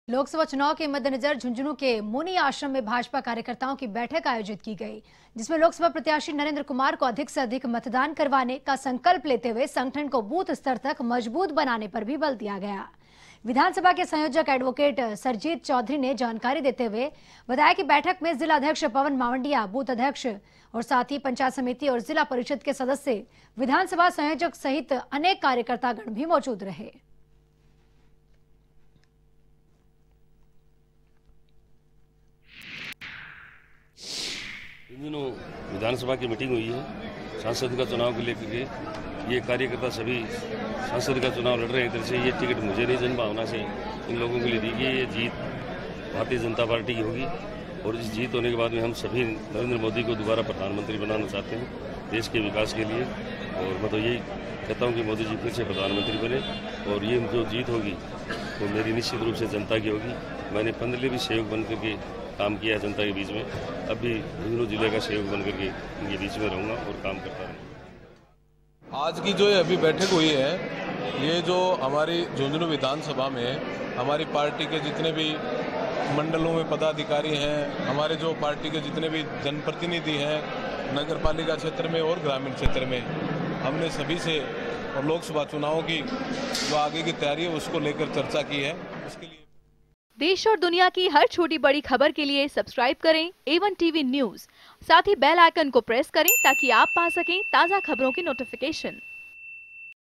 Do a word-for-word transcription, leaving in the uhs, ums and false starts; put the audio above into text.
लोकसभा चुनाव के मद्देनजर झुंझुनू के मुनि आश्रम में भाजपा कार्यकर्ताओं की बैठक आयोजित की गई, जिसमें लोकसभा प्रत्याशी नरेंद्र कुमार को अधिक से अधिक मतदान करवाने का संकल्प लेते हुए संगठन को बूथ स्तर तक मजबूत बनाने पर भी बल दिया गया। विधानसभा के संयोजक एडवोकेट सरजीत चौधरी ने जानकारी देते हुए बताया कि बैठक में जिला अध्यक्ष पवन मावंडिया, बूथ अध्यक्ष और साथ ही पंचायत समिति और जिला परिषद के सदस्य, विधानसभा संयोजक सहित अनेक कार्यकर्तागण भी मौजूद रहे। इन दिनों विधानसभा की मीटिंग हुई है सांसद का चुनाव को लेकर के। ये कार्यकर्ता सभी सांसद का चुनाव लड़ रहे हैं। इधर से ये टिकट मुझे नहीं, जनभावना से इन लोगों के लिए दी गई। ये जीत भारतीय जनता पार्टी की होगी और इस जीत होने के बाद में हम सभी नरेंद्र मोदी को दोबारा प्रधानमंत्री बनाना चाहते हैं देश के विकास के लिए। और मैं तो यही कहता हूँ कि मोदी जी फिर से प्रधानमंत्री बने और ये जो जीत होगी वो मेरी निश्चित रूप से जनता की होगी। मैंने पंद्रह भी सहयोग बन करके काम किया है जनता के बीच में, अब भी झुंझुनू जिले का सहयोग बन करके इनके बीच में रहूँगा और काम करता रहूँगा। आज की जो अभी बैठक हुई है, ये जो हमारी झुंझुनू विधानसभा में हमारी पार्टी के जितने भी मंडलों में पदाधिकारी हैं, हमारे जो पार्टी के जितने भी जनप्रतिनिधि हैं नगर पालिका क्षेत्र में और ग्रामीण क्षेत्र में, हमने सभी से और लोकसभा चुनावों की जो आगे की तैयारी है उसको लेकर चर्चा की है। उसके लिए देश और दुनिया की हर छोटी बड़ी खबर के लिए सब्सक्राइब करें ए वन टीवी न्यूज़। साथ ही बेल आइकन को प्रेस करें ताकि आप पा सकें ताज़ा खबरों की नोटिफिकेशन।